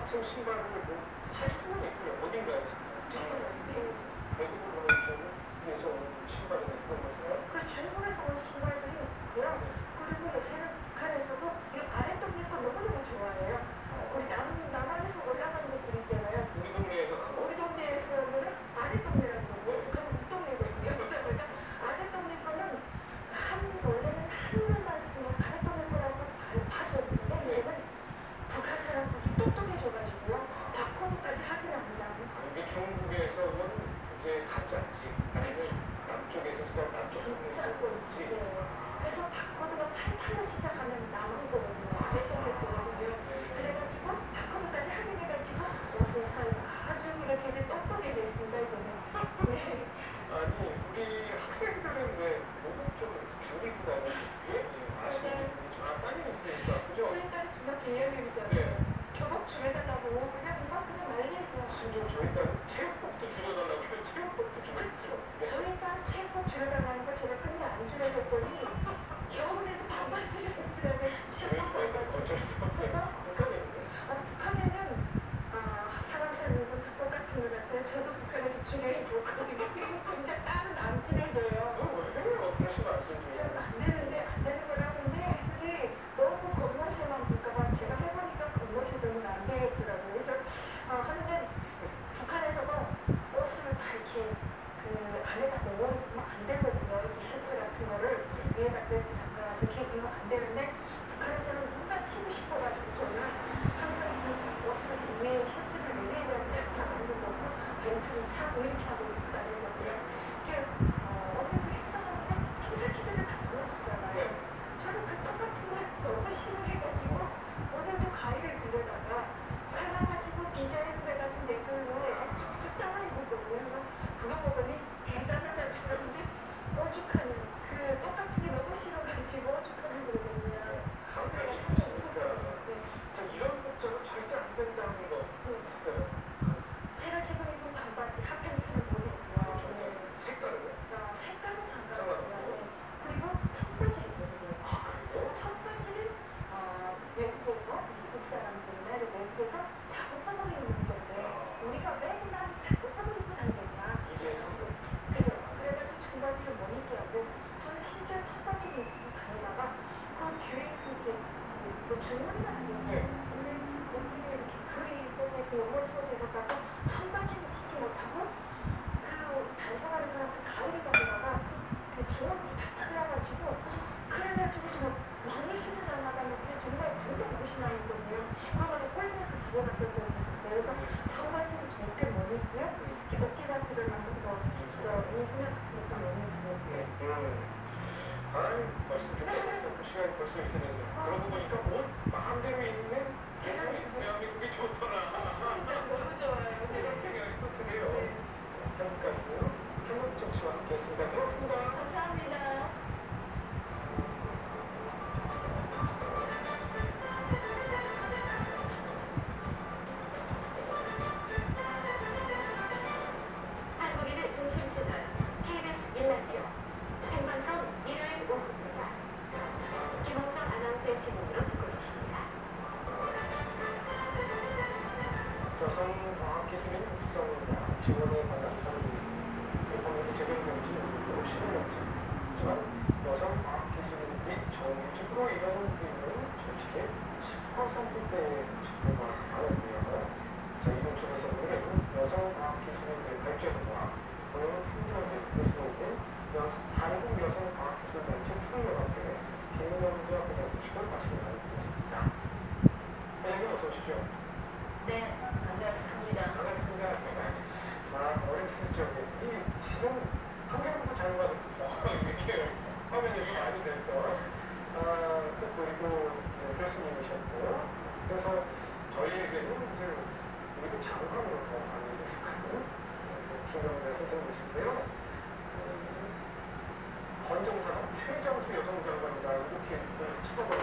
같은 신발을 뭐살 수는 있고요. 어딘가에서. 대부분 중국에서 온 신발이나 그런 것을 그 중국에서 온 신발도 있고요. 그리고 요새는 북한에서도 이 아랫동네 거 너무너무 좋아해요. 우리 남한에서 올라가는 것들 있잖아요. 우리 동네에서 나온 거. 우리 동네에서는 아랫동네라는 거고 북한은 윗동네거든요. 그러니까 아랫동네 거는 원래는 한글만 쓰면 아랫동네 거라고 봐줬는데 이제는 북한 사람들이 똑똑해져가지고요. 바코드까지 확인합니다. 이게 중국에서는 이제 가짜지. 남쪽에서 진짜 남쪽 진짜 동네에서 네. 그래서 바코드가 88을 시작하면 남은 거거든요. 아랫동네 거거든요. 그래가지고 바코드까지 확인해가지고 옷을 사요. 아주 이렇게 이제 똑똑해졌습니다 이제는. 네. 아니 우리 학생들은 왜 교복 좀 줄이고 다니는지 아시는 분이 저랑 따님 있으니까 그죠? 저희 딸이 중학교 2학년이잖아요. 네. 교복 줄여달라고 그냥 말리고. 심지어 저희 딸은 체육복도 줄여달라고 해요. 체육복도 줄여. 그렇죠. 저희 딸 체육복 줄여달라는 거 제가 끝내 안 줄여줬더니 겨울에도 반바지를 입더라고요. 체육복 반바지. 어쩔 수 없어요. 북한에는요? 북한에는 사람 사는 건 다 똑같은 것 같아요. 저도 북한에서 중요 입었거든요. 정작 딸은 안 줄여줘요. 왜 해요? 다시는 안 줄여줘요. 안 되는 거라는데 애들이 너무 겉멋에만 볼까봐 제가 해보니까 겉멋이 되면 안 되겠더라고요. 그래서 하는데 북한에서도 옷을 다 이렇게 그 안에다 넣으면 안 되거든요. 이렇게 셔츠 같은 거를 위에다 벨트 잠가가지고 이렇게 입으면 안 되는데 북한에서는 뭔가 튀고 싶어가지고 저는 항상 그 옷을 위에 셔츠를 내리고 항상 안 입고 벨트를 차고 이렇게 하고 입고 다니거든요. 이렇게 오늘도 행사하는데 행사티들을 다 보여주잖아요. 저는 그 똑같은 걸 너무 싫어해가지고 오늘도 가위를 빌려다가 잘라가지고 디자인을 해가지고 내 걸로 쭉쭉 잘라 입었거든요. 그래서 그거 보더니 대단하다고 그러는데 오죽하는 그 똑같은 게 너무 싫어가지고 오죽하는 거거든요. 감각이 있으시니까 자 이런 복장은 절대 안 된다는 거 있어요? 제가 지금 입은 반바지 핫팬츠는 모르고요. 색깔은요? 색깔은 상관없고요. 그리고 청바지 입거든요. 그래요? 청바지는 외국에서 미국 사람들이나 외국에서 작업복을 입는 건데 우리가 왜 난 작업복을 입고 다니겠나? 이제서 그죠? 그래가지고 청바지를 못 입게 하고 저는 심지어 청바지를 입고 다니다가 그 뒤에 그게 주머니가 아니었죠. 근데 여기에 이렇게 글이 써져 있고 영어로 써져 있었다고 청바지는 찍지 못하고 그 단속하는 사람들 가위를 가져다가 그 주머니를 다 잘라가지고 그래가지고 정말 많이 신을 당하다는데 정말 무심하거든요. 그래가지고 홀면서 집에 갔던 적이 있었어요. 그래서 청바지는 절대 못 입고요. 이렇게 어깨가 드러나는 인소매 같은 것도 못 입고요. 아유 말씀 듣다 보니까 또 시간이 벌써 이렇게 됐네요. 그러고 보니까 옷 마음대로 입는 대한민국이 좋더라. 너무 좋아요. 이런 생각이 또 드네요. 자, 한국가수 한국정 씨와 함께했습니다. 고맙습니다. 감사합니다. 한국인의 중심 채널 KBS 1라디오 생방송 일요일 오후입니다. 김홍석 아나운서의 진행으로 듣고 계십니다. 여성과학기술인 육성과 지원에 관한 법률이 적용된 지 50년째. 하지만 여성과학기술인 및 정규직으로 일하는 비율은 전체의 10%대에 불과하는데요. 자, 이번 조사에서 오늘은 여성과학기술인들 발전과 고용 평등을 위해서 있는 한국여성과학기술단체 총연합회 김명자 부장님과 말씀을 나누겠습니다. 회장님 어서 오십시오. 네, 반갑습니다. 반갑습니다. 자, 어렸을 적에 이 실은 환경부 장관 이렇게 화면에서 많이 뵀던 또 그리고 교수님이셨고 그래서 저희에게는 이제 우리도 장관으로 더 많이 익숙한 김명자 선생님이신데요. 헌정사상 최장수 여성 장관이다 이렇게 tip어버렸습니다.